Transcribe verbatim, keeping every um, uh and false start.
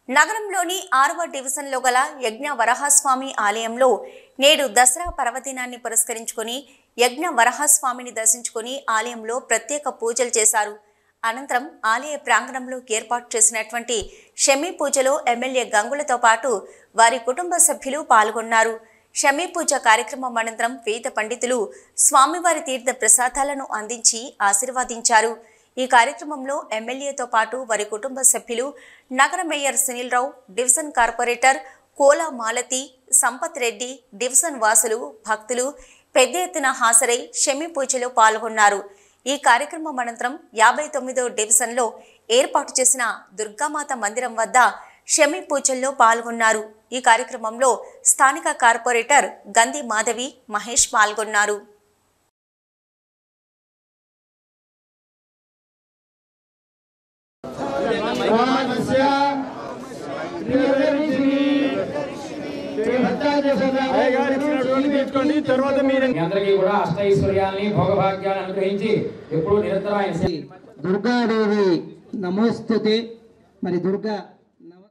నగరంలోని ఆరవ డివిజన్లో గల యజ్ఞ వరహస్వామి ఆలయంలో నేడు దసరా పర్వదినాన్ని పురస్కరించుకొని యజ్ఞ వరహస్వామిని దర్శించుకొని ఆలయంలో ప్రత్యేక పూజలు చేశారు. అనంతరం ఆలయ ప్రాంగణంలో ఏర్పాటు చేసినటువంటి షమీ పూజలో ఎమ్మెల్యే గంగులతో పాటు వారి కుటుంబ సభ్యులు పాల్గొన్నారు. షమీ పూజ కార్యక్రమం అనంతరం వేద పండితులు స్వామివారి తీర్థ ప్రసాదాలను అందించి ఆశీర్వదించారు. ఈ కార్యక్రమంలో ఎమ్మెల్యేతో పాటు వారి కుటుంబ సభ్యులు, నగర mayor Sunil Rao, division corporator Kola Malathi, Sampath Reddy, division వాసులు, భక్తులు పెద్ద ఎత్తున హాజరై షమీ పూజలో పాల్గొన్నారు. ఈ కార్యక్రమం అనంతరం యాభై తొమ్మిదో డివిజన్లో ఏర్పాటు చేసిన దుర్గామాత మందిరం వద్ద షమీ పూజల్లో పాల్గొన్నారు. ఈ కార్యక్రమంలో స్థానిక కార్పొరేటర్ గంధి మాధవి, మహేష్ పాల్గొన్నారు. అష్టైశ్వర్యాన్ని భోగభాగ్యాన్ని అనుగ్రహించి ఎప్పుడు నిరంతరం దుర్గాదేవి నమోస్తుతే. మరి దుర్గా